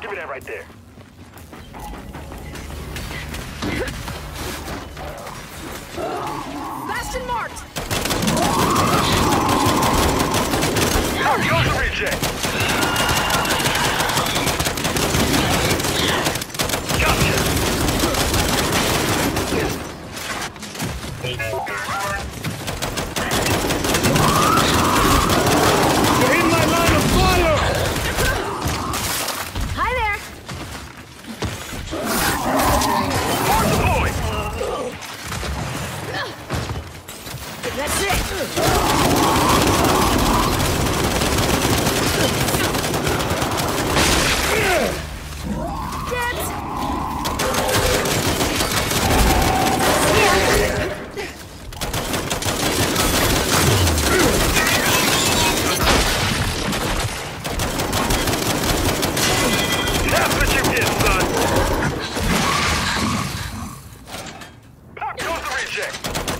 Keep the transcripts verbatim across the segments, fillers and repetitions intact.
Give me that right there. Bastion marked! Out goes the reject! Gotcha! You're in my line of fire! Hi there! Mark the point! That's it! That's what you get, son! Pop goes the reject!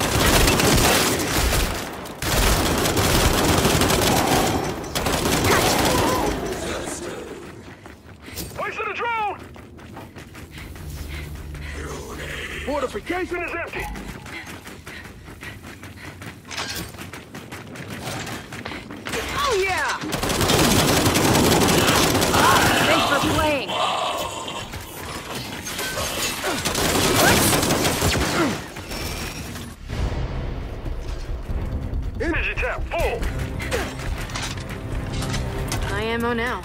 Wait for the drone! Fortification is empty! Oh yeah! Thanks for playing! Energy tap full! High ammo now.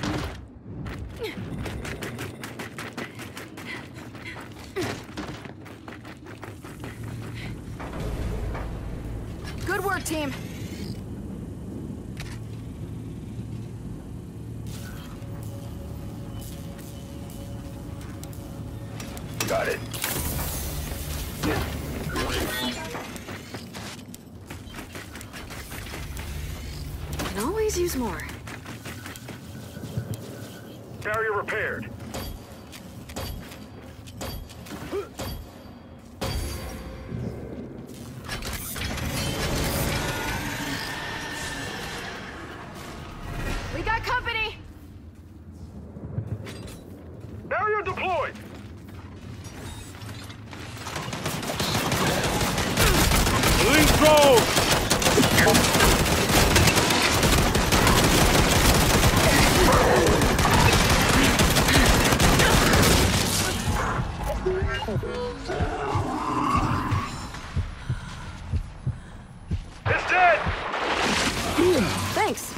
Good work, team. Got it. Can always use more. Barrier repaired. We got company! Barrier deployed! Police drone! It's dead! Thanks.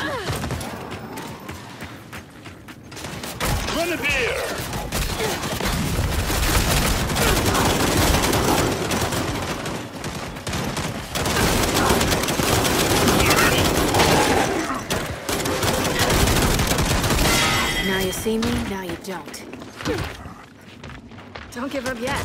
Grenadier! Now you see me, now you don't. Don't give up yet.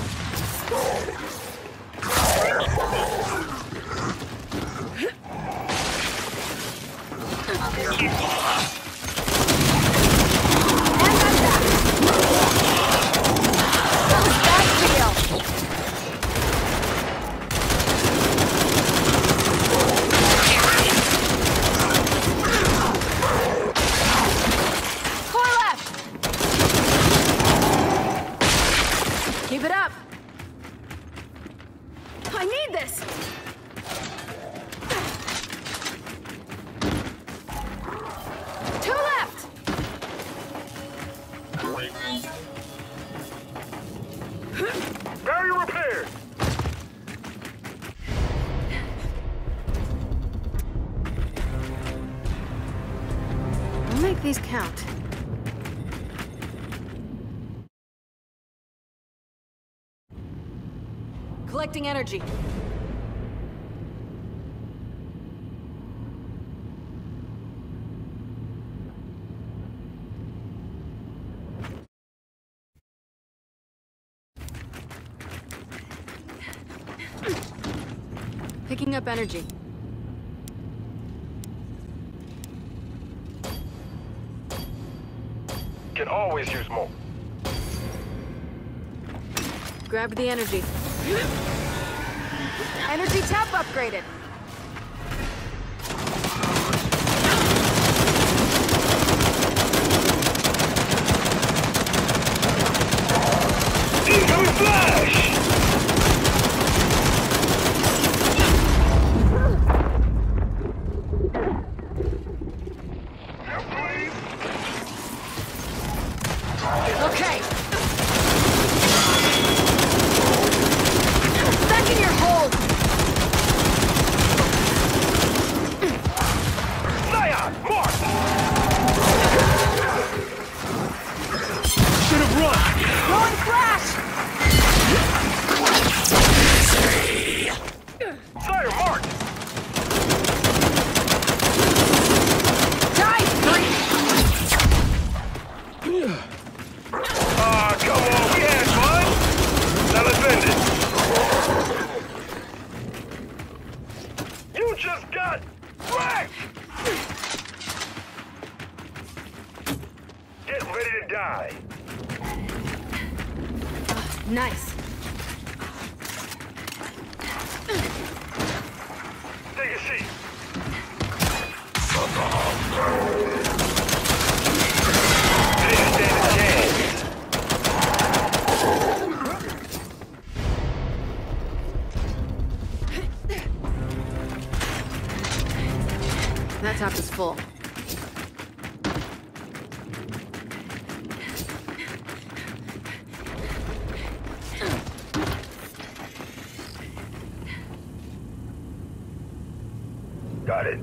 Keep it up! I need this! Two left! Barrier repaired! I'll make these count. Collecting energy. Picking up energy. Can always use more. Grabbed the energy. Energy tap upgraded. Ready to die. Nice. Take a seat. Didn't stand a chance. That top is full. Got it.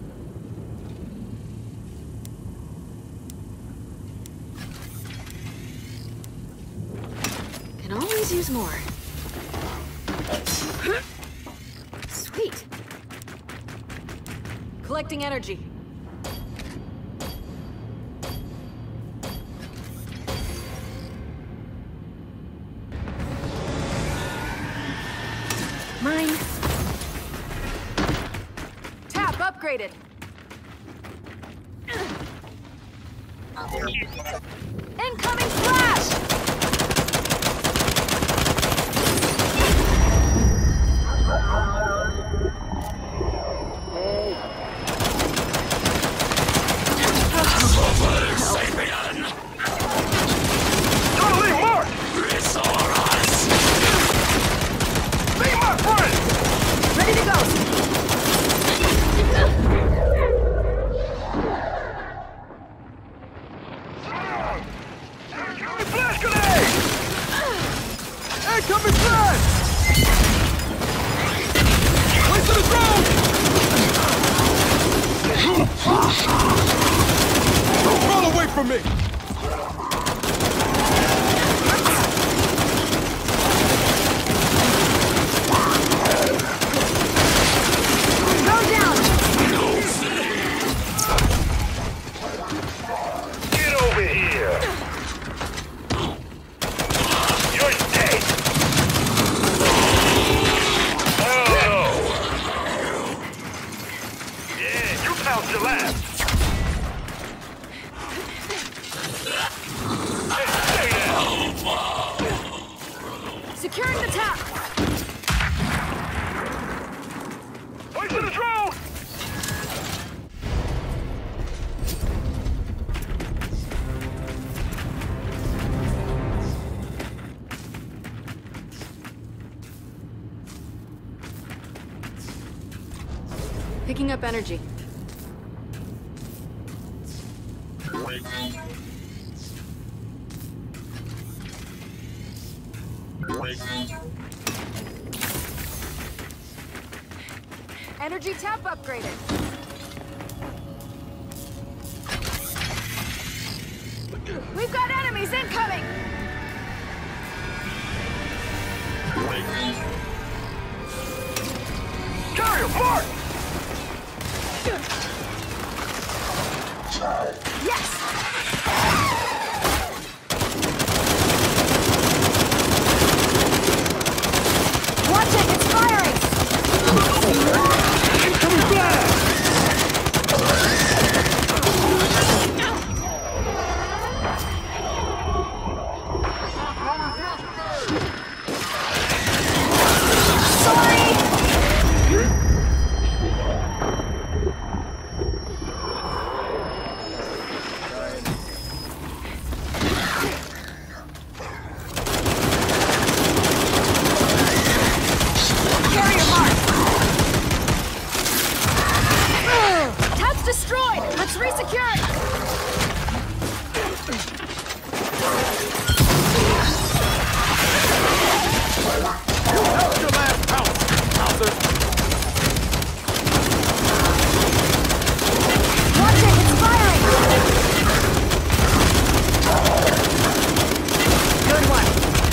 Can always use more. Sweet. Collecting energy. Mine. Tap upgraded. Incoming flash! Totally marked! Be my friend! Ready to go! Flash grenade! Incoming flash! Place to the drone! Don't crawl away from me! Go down! Get over here! You're dead! Oh no! Yeah, you pounced your last! Hey, stay there! Securing the tap! Wait for the drone! Picking up energy. Energy tap upgraded. We've got enemies incoming! Carrier, mark! Yes! Watch it, it's firing! Incoming blast! Carrier mark! Tap's destroyed! Let's resecure it! That's your last pounce, Pouncer! Watch it, it's firing! Good one.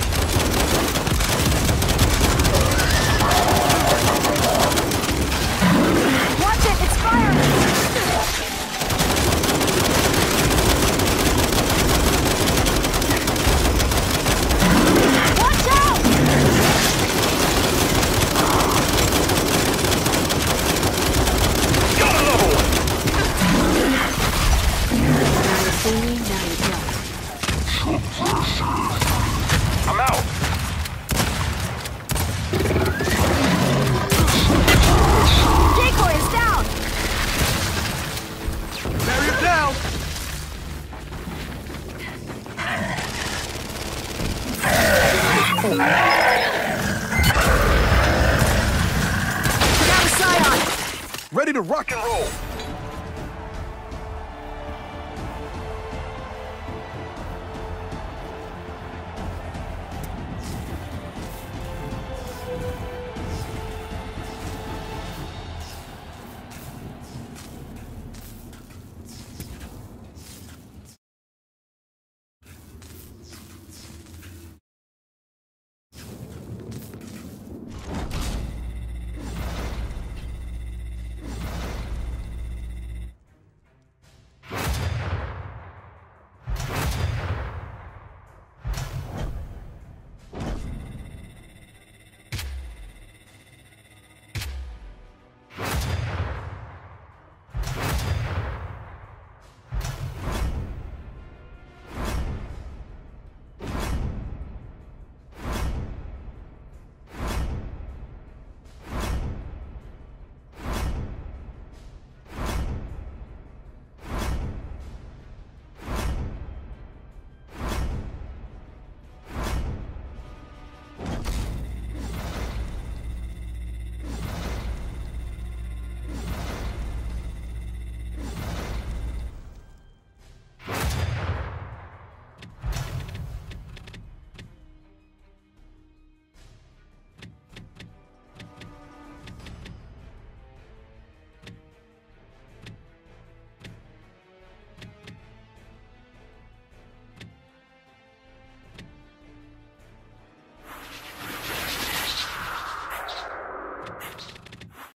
Watch it, it's firing! Watch out! Got another one! Now you see me, now you don't. to rock and roll.